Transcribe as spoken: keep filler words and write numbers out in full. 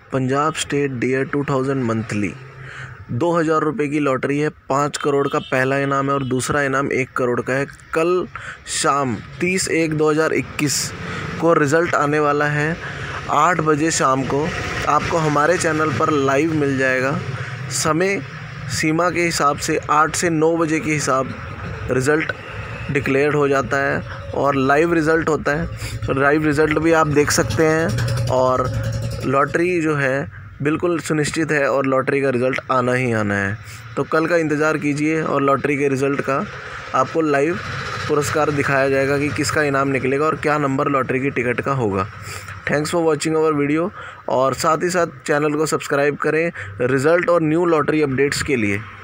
Punjab state dear two thousand monthly दो हज़ार रुपये की लॉटरी है। पाँच करोड़ का पहला इनाम है और दूसरा इनाम एक करोड़ का है। कल शाम तीस एक दो हज़ार इक्कीस को रिज़ल्ट आने वाला है। आठ बजे शाम को आपको हमारे चैनल पर लाइव मिल जाएगा। समय सीमा के हिसाब से आठ से नौ बजे के हिसाब रिज़ल्ट डिक्लेयर हो जाता है और लाइव रिज़ल्ट होता है। लाइव रिज़ल्ट भी आप देख सकते हैं और लॉटरी जो है बिल्कुल सुनिश्चित है और लॉटरी का रिज़ल्ट आना ही आना है। तो कल का इंतज़ार कीजिए और लॉटरी के रिज़ल्ट का आपको लाइव पुरस्कार दिखाया जाएगा कि किसका इनाम निकलेगा और क्या नंबर लॉटरी की टिकट का होगा। Thanks for watching our video और साथ ही साथ चैनल को सब्सक्राइब करें रिज़ल्ट और न्यू लॉटरी अपडेट्स के लिए।